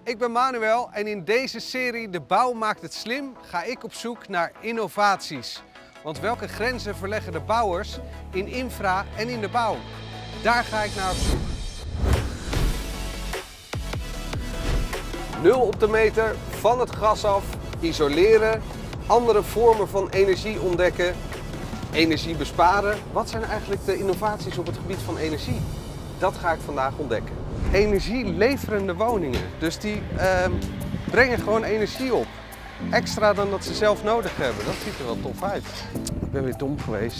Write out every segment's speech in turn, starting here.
ik ben Manuel en in deze serie De Bouw maakt het slim ga ik op zoek naar innovaties. Want welke grenzen verleggen de bouwers in infra en in de bouw? Daar ga ik naar op zoek. 0 op de meter, van het gas af, isoleren, andere vormen van energie ontdekken, energie besparen. Wat zijn eigenlijk de innovaties op het gebied van energie? Dat ga ik vandaag ontdekken. Energieleverende woningen, dus die brengen gewoon energie op. Extra dan dat ze zelf nodig hebben. Dat ziet er wel tof uit. Ik ben weer dom geweest.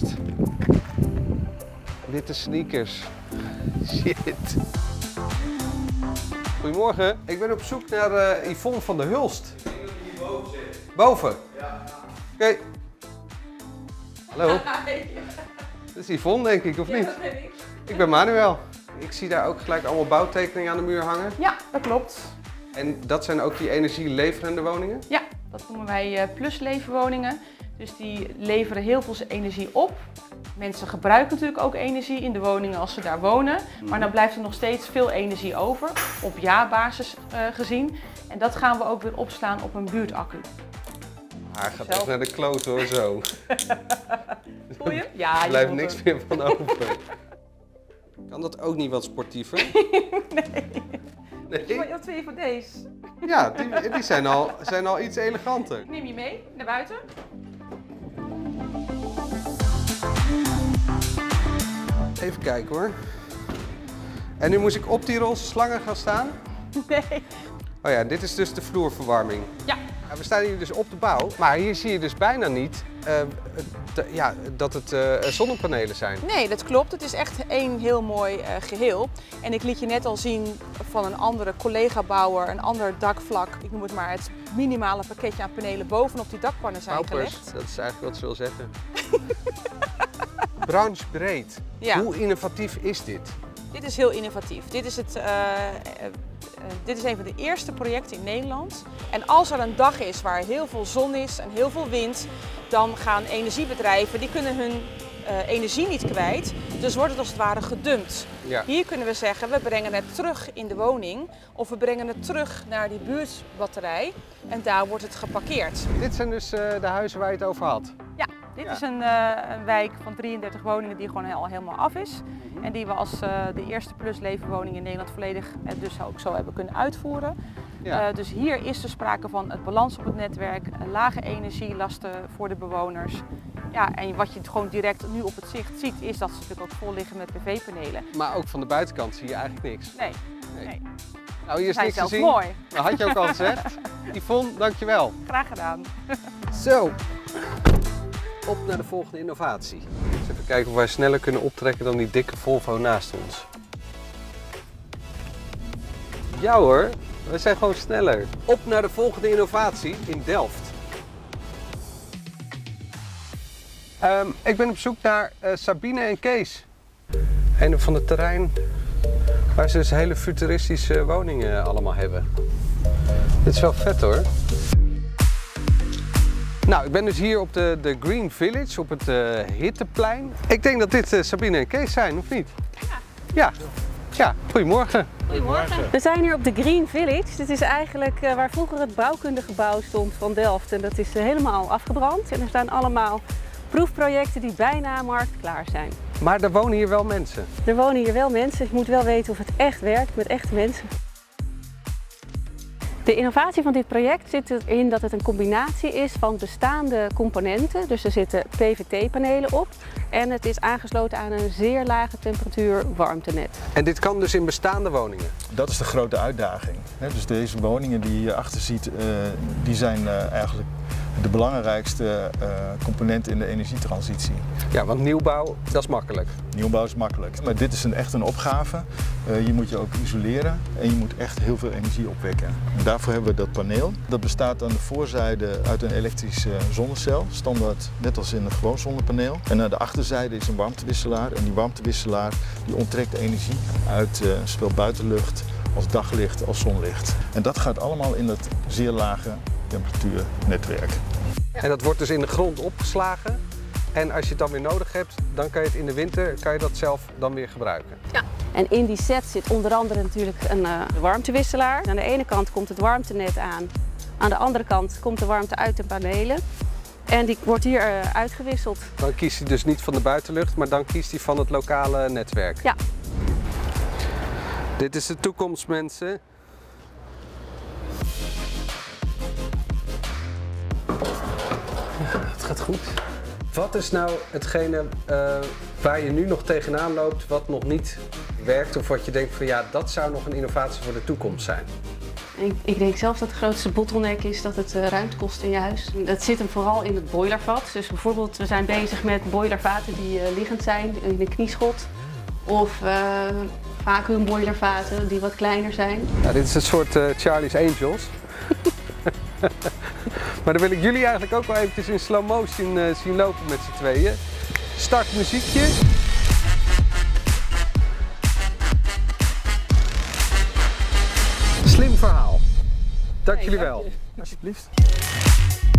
Witte sneakers. Shit. Goedemorgen, ik ben op zoek naar Yvonne van der Hulst. Ik denk dat hij hier boven zit. Boven? Ja. Oké. Hallo. Hi. Dat is Yvonne denk ik, of niet? Ja, dat ben ik. Ik ben Manuel. Ik zie daar ook gelijk allemaal bouwtekeningen aan de muur hangen. Ja, dat klopt. En dat zijn ook die energieleverende woningen? Ja, dat noemen wij plusleverwoningen. Dus die leveren heel veel energie op. Mensen gebruiken natuurlijk ook energie in de woningen als ze daar wonen. Maar dan blijft er nog steeds veel energie over, op jaarbasis gezien. En dat gaan we ook weer opslaan op een buurtaccu. Haar gaat echt naar de kloot hoor, zo. Voel je? Ja, Er blijft niks meer van over. Kan dat ook niet wat sportiever? Nee. Wat vind je van deze? Ja, die zijn al iets eleganter. Ik neem je mee naar buiten. Even kijken hoor. En nu moest ik op die roze slangen gaan staan? Nee. Oh ja, dit is dus de vloerverwarming. Ja. We staan hier dus op de bouw, maar hier zie je dus bijna niet dat het zonnepanelen zijn. Nee, dat klopt. Het is echt één heel mooi geheel. En ik liet je net al zien van een andere collega-bouwer, een ander dakvlak. Ik noem het maar het minimale pakketje aan panelen bovenop die dakpannen zijn Bouwpers, gelegd. dat is eigenlijk wat ze wil zeggen. Branchebreed. Ja. Hoe innovatief is dit? Dit is heel innovatief. Dit is een van de eerste projecten in Nederland. En als er een dag is waar heel veel zon is en heel veel wind, dan gaan energiebedrijven, die kunnen hun energie niet kwijt. Dus wordt het als het ware gedumpt. Ja. Hier kunnen we zeggen, we brengen het terug in de woning of we brengen het terug naar die buurtbatterij en daar wordt het geparkeerd. Dit zijn dus de huizen waar je het over had. Ja, dit is een wijk van 33 woningen die gewoon al helemaal af is. En die we als de eerste plusleverwoning in Nederland volledig dus ook zo hebben kunnen uitvoeren. Ja. Dus hier is er sprake van het balans op het netwerk, lage energielasten voor de bewoners. Ja, en wat je gewoon direct nu op het zicht ziet is dat ze natuurlijk ook vol liggen met PV-panelen. Maar ook van de buitenkant zie je eigenlijk niks. Nee. Nou, hier is Zijn niks te zelfs zien. mooi. Dat had je ook al gezegd. Yvonne, dankjewel. Graag gedaan. Zo, op naar de volgende innovatie. Eens even kijken of wij sneller kunnen optrekken dan die dikke Volvo naast ons. Ja hoor, we zijn gewoon sneller. Op naar de volgende innovatie in Delft. Ik ben op zoek naar Sabine en Kees. Een van het terrein waar ze dus hele futuristische woningen allemaal hebben. Dit is wel vet hoor. Nou, ik ben dus hier op de Green Village, op het Hitteplein. Ik denk dat dit Sabine en Kees zijn, of niet? Ja. Ja, goedemorgen. Goedemorgen. We zijn hier op de Green Village. Dit is eigenlijk waar vroeger het bouwkundegebouw stond van Delft. En dat is helemaal afgebrand. En er staan allemaal proefprojecten die bijna marktklaar zijn. Maar er wonen hier wel mensen. Er wonen hier wel mensen. Je moet wel weten of het echt werkt met echte mensen. De innovatie van dit project zit erin dat het een combinatie is van bestaande componenten. Dus er zitten PVT-panelen op en het is aangesloten aan een zeer lage temperatuur warmtenet. En dit kan dus in bestaande woningen? Dat is de grote uitdaging. Dus deze woningen die je hierachter ziet, die zijn eigenlijk de belangrijkste component in de energietransitie. Ja, want nieuwbouw, dat is makkelijk. Nieuwbouw is makkelijk, maar dit is echt een opgave. Je moet je ook isoleren en je moet echt heel veel energie opwekken. En daarvoor hebben we dat paneel. Dat bestaat aan de voorzijde uit een elektrische zonnecel, standaard net als in een gewoon zonnepaneel. En aan de achterzijde is een warmtewisselaar en die warmtewisselaar die onttrekt energie uit zowel buitenlucht als daglicht als zonlicht. En dat gaat allemaal in dat zeer lage temperatuurnetwerk. En dat wordt dus in de grond opgeslagen. En als je het dan weer nodig hebt, dan kan je het in de winter dat zelf dan weer gebruiken. Ja, En in die set zit onder andere natuurlijk een warmtewisselaar. Aan de ene kant komt het warmtenet aan. Aan de andere kant komt de warmte uit de panelen. En die wordt hier uitgewisseld. Dan kiest hij dus niet van de buitenlucht, maar dan kiest hij van het lokale netwerk. Ja. Dit is de toekomst, mensen. Het gaat goed. Wat is nou hetgene waar je nu nog tegenaan loopt, wat nog niet werkt of wat je denkt van ja, dat zou nog een innovatie voor de toekomst zijn? Ik denk zelf dat de grootste bottleneck is dat het ruimte kost in je huis. Dat zit hem vooral in het boilervat. Dus bijvoorbeeld, we zijn bezig met boilervaten die liggend zijn in een knieschot. Of vacuümboilervaten die wat kleiner zijn. Ja, dit is een soort Charlie's Angels. Maar dan wil ik jullie eigenlijk ook wel eventjes in slow motion zien lopen met z'n tweeën. Start muziekje. Slim verhaal. Dank jullie wel. Alsjeblieft.